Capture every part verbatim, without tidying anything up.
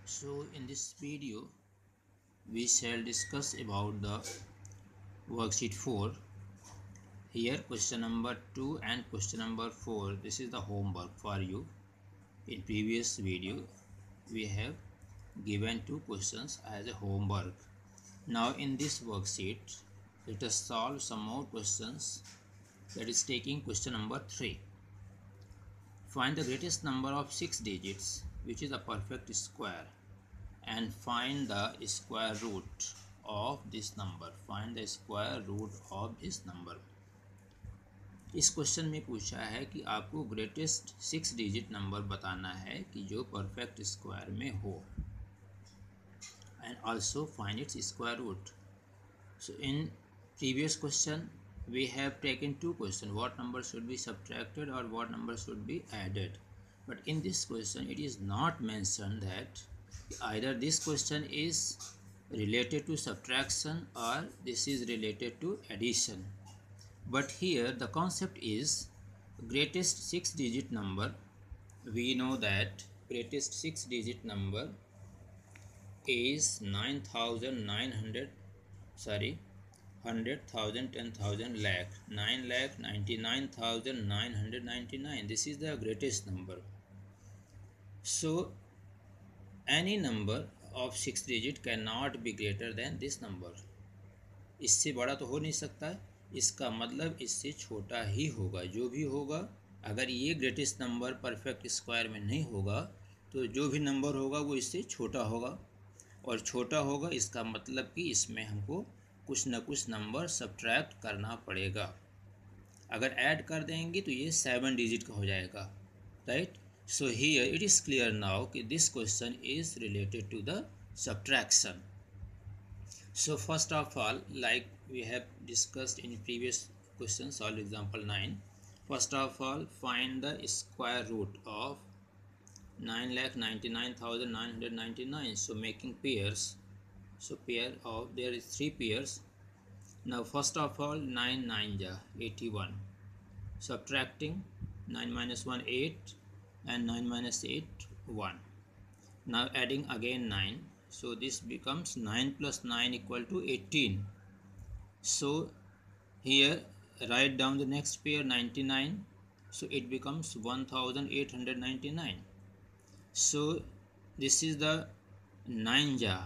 So in this video we shall discuss about the worksheet four. Here question number two and question number four, this is the homework for you. In previous video we have given two questions as a homework. Now in this worksheet let us solve some more questions, that is taking question number three. Find the greatest number of six digits which is a perfect square and find the square root of this number. Find the square root of this number. इस question में पूछा है कि आपको greatest six digit number बताना है कि जो परफेक्ट स्क्वायर में हो, and also find its square root. So in previous question we have taken two questions, what number should be subtracted or what number should be added, but in this question it is not mentioned that either this question is related to subtraction or this is related to addition. But here the concept is greatest six digit number. We know that greatest six digit number is nine thousand nine hundred, sorry, hundred thousand, ten thousand, lakh, nine lakh ninety-nine thousand nine hundred ninety-nine. This is the greatest number. So any number of six digit cannot be greater than this number. इससे बड़ा तो हो नहीं सकता है, इसका मतलब इससे छोटा ही होगा. जो भी होगा, अगर ये ग्रेटेस्ट नंबर परफेक्ट स्क्वायर में नहीं होगा तो जो भी नंबर होगा वो इससे छोटा होगा, और छोटा होगा इसका मतलब कि इसमें हमको कुछ न कुछ नंबर सब्ट्रैक्ट करना पड़ेगा. अगर ऐड कर देंगे तो ये सेवन डिजिट का हो जाएगा, right. So here it is clear now कि this question is related to the subtraction. So first of all, like we have discussed in previous question, solve example nine. First of all find the square root of nine lakh ninety-nine thousand nine hundred ninety-nine. So making pairs, so pair of, there is three pairs. Now first of all, nine nine ja eighty-one, subtracting nine minus one eight and nine minus eight one. Now adding again nine, so this becomes nine plus nine equal to eighteen. So here write down the next pair ninety-nine, so it becomes one thousand eight hundred ninety-nine. So this is the nine ja,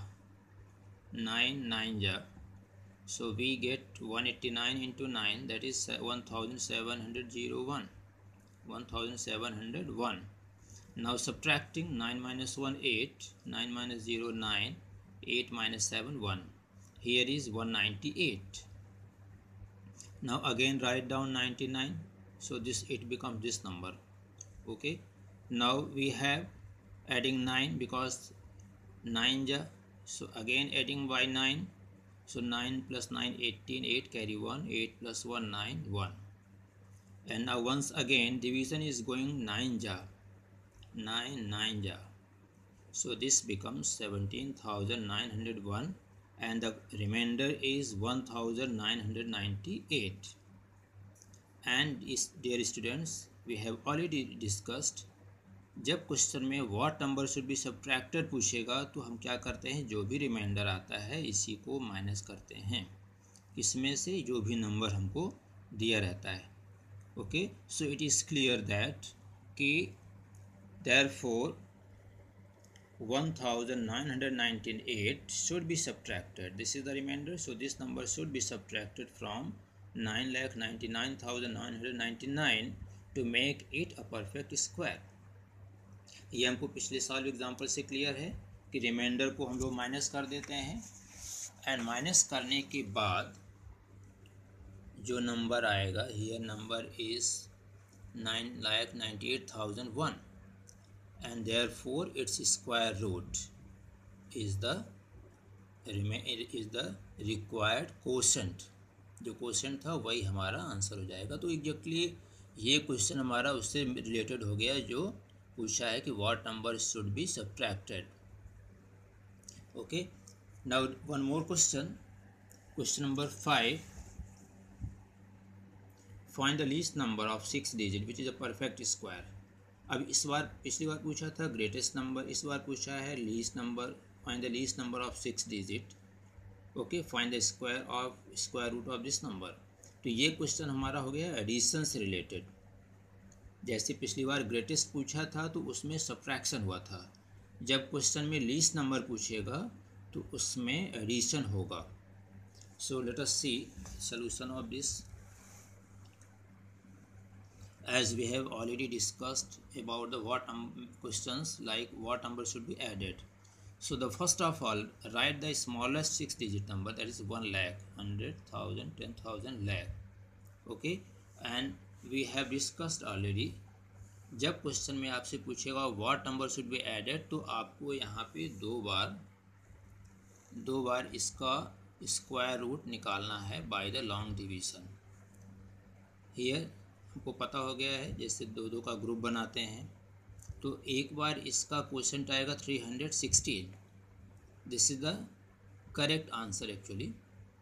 nine nine ja. So we get one hundred eighty-nine into nine, that is one thousand seven hundred one. one thousand seven hundred one. Now subtracting nine minus one eight, nine minus zero nine, eight minus seven one. Here is one hundred ninety-eight. Now again write down ninety-nine, so this it becomes this number. Okay. Now we have adding nine because nine ja, so again adding by nine, so nine plus nine eighteen, eight carry one, eight plus one nine, one. And now once again division is going nine ja, nine nine ja, so this becomes seventeen thousand nine hundred one, and the remainder is one thousand nine hundred ninety-eight. And is, dear students, we have already discussed, जब question में what number should be subtracted पूछेगा तो हम क्या करते हैं, जो भी रिमाइंडर आता है इसी को माइनस करते हैं, इसमें से जो भी नंबर हमको दिया रहता है. Okay, so it is clear that कि therefore one thousand nine hundred ninety-eight should be subtracted. This is the remainder, so this number should be subtracted from nine lakh ninety-nine thousand nine hundred ninety-nine to make it a perfect square. ये हमको पिछले साल example से clear है कि reminder को हम लोग माइनस कर देते हैं, एंड माइनस करने के बाद जो नंबर आएगा, here number is nine lakh ninety eight thousand one, and therefore its square root is the is the required quotient. जो कोशेंट था वही हमारा आंसर हो जाएगा. तो एग्जैक्टली ये क्वेश्चन हमारा उससे रिलेटेड हो गया जो पूछा है कि what number should be subtracted. Okay, now one more question, question number five. Find the least number of six digit which is a perfect square. अब इस बार पिछली बार पूछा था ग्रेटेस्ट नंबर, इस बार पूछा है least number, find the least number of six digit. Okay, find the square of square root of this number. तो ये क्वेश्चन हमारा हो गया एडिशन से रिलेटेड। जैसे पिछली बार ग्रेटेस्ट पूछा था तो उसमें सब्ट्रैक्शन हुआ था, जब क्वेश्चन में लीस्ट नंबर पूछेगा तो उसमें एडिशन होगा। So let us see solution of this. As we have already discussed about the what um, questions like what number should be added. So the first of all, write the smallest six digit number, that is one lakh, hundred thousand, ten thousand, lakh. Okay, and we have discussed already, जब question में आपसे पूछेगा what number should be added तो आपको यहाँ पे दो बार दो बार इसका स्क्वायर रूट निकालना है by the long division. Here हमको पता हो गया है, जैसे दो दो का ग्रुप बनाते हैं तो एक बार इसका क्वोशंट आएगा three hundred sixteen. This is the correct answer actually,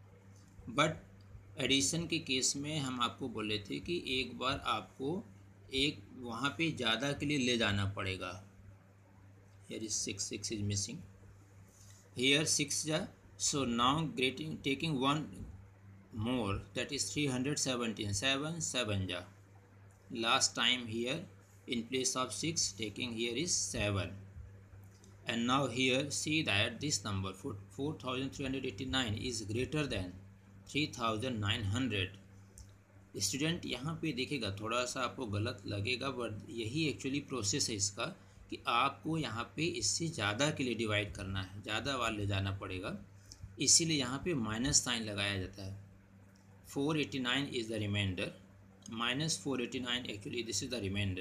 but addition के केस में हम आपको बोले थे कि एक बार आपको एक वहाँ पे ज़्यादा के लिए ले जाना पड़ेगा। Here is six, six is missing, here six जा, so now greeting taking one more, that is three hundred seventeen, seven seven ja, last time here in place of six taking here is seven, and now here see that this number four thousand three hundred eighty-nine is greater than three thousand nine hundred। Student यहाँ पे देखिएगा थोड़ा सा आपको गलत लगेगा, but यही actually process है इसका कि आपको यहाँ पे इससे ज़्यादा के लिए डिवाइड करना है, ज़्यादा बार ले जाना पड़ेगा, इसीलिए यहाँ पे माइनस साइन लगाया जाता है। Four eighty nine is the remainder, minus four eighty nine actually this is the remainder।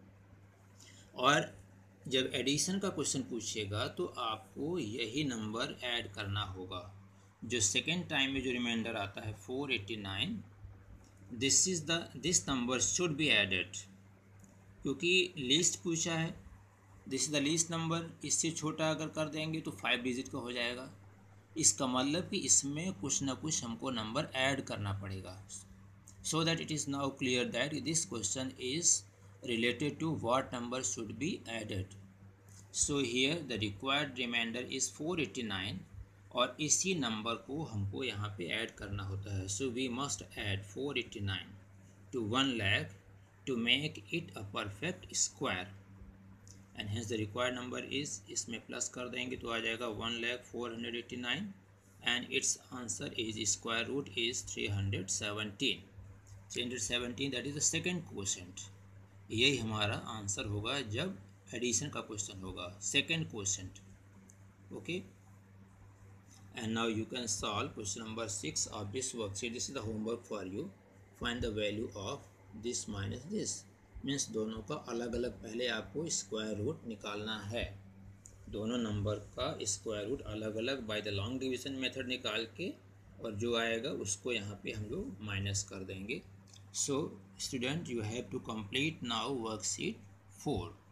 और जब एडिशन का क्वेश्चन पूछेगा तो आपको यही नंबर ऐड करना होगा, जो सेकेंड टाइम में जो रिमाइंडर आता है four eighty nine, this is the this number should be added, क्योंकि लिस्ट पूछा है, this is the least number, इससे छोटा अगर कर देंगे तो फाइव डिजिट का हो जाएगा, इसका मतलब कि इसमें कुछ ना कुछ हमको नंबर ऐड करना पड़ेगा। So that it is now clear that this question is related to what number should be added. So here the required remainder is four eighty nine, और इसी नंबर को हमको यहाँ पे ऐड करना होता है। So we must add four eighty nine to one lakh to make it a perfect square, and hence the required number is, इसमें प्लस कर देंगे तो आ जाएगा one lakh four hundred eighty nine, and its answer is square root is three hundred seventeen, three hundred seventeen, that is the second question. यही हमारा answer होगा जब एडिशन का क्वेश्चन होगा, second question. Okay, and now you can solve question number six of this worksheet. This is the homework for you, find the value of this minus this, means दोनों का अलग अलग पहले आपको स्क्वायर रूट निकालना है, दोनों नंबर का स्क्वायर रूट अलग अलग by the long division method निकाल के, और जो आएगा उसको यहाँ पे हम लोग माइनस कर देंगे। So student, you have to complete now worksheet four.